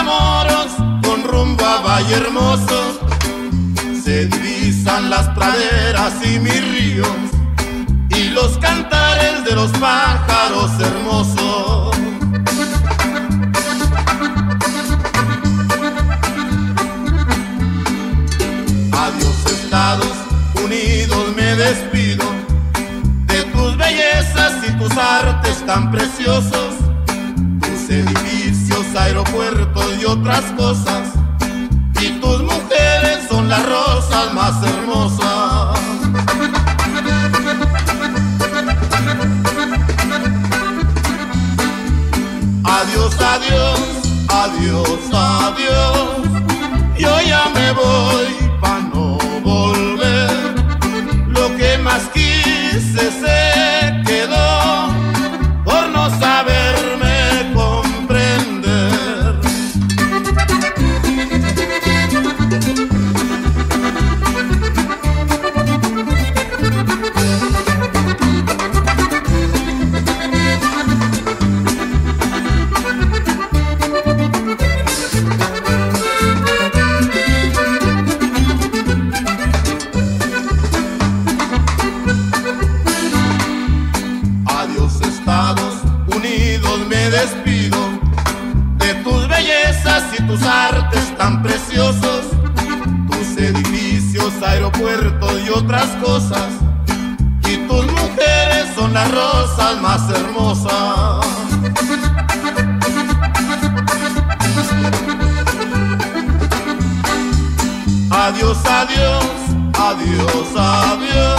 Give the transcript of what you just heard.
Matamoros con rumbo a Valle Hermoso, se divisan las praderas y mis ríos y los cantares de los pájaros hermosos. Adiós Estados Unidos, me despido de tus bellezas y tus artes tan preciosos, tus edificios, aeropuertos y otras cosas, y tus mujeres son las rosas más hermosas. Adiós, adiós, adiós, adiós, yo ya me voy pa' no volver. Lo que más quise se quedó por no saberme comprender. Estados Unidos, me despido de tus bellezas y tus artes tan preciosos, tus edificios, aeropuertos y otras cosas, y tus mujeres son las rosas más hermosas. Adiós, adiós, adiós, adiós.